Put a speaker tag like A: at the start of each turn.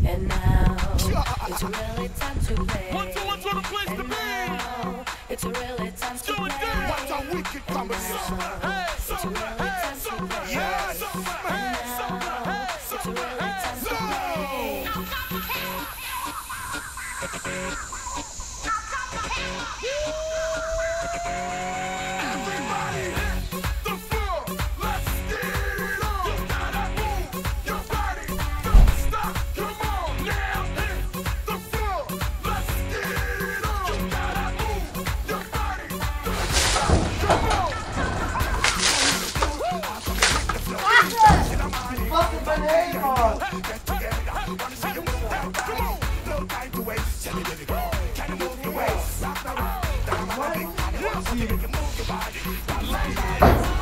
A: And now it's really time to play.
B: One, two, the place to be.
A: It's really time to play.
C: What a wicked combination.
B: Hey,
A: It's really time to play.
C: Yes.
A: It's really time to play.
C: Everybody hit the floor. Let's get it on. You gotta move your body. Don't stop. Come on now. Hit the floor. Let's get it on. You gotta move your body. Don't stop. Come on.
D: Fucking banana!
C: Get together. Wanna see you move that body. No time to waste. Tell me where to go. Can you move your waist? Rock the road. Down my body. I wanna see you move your body.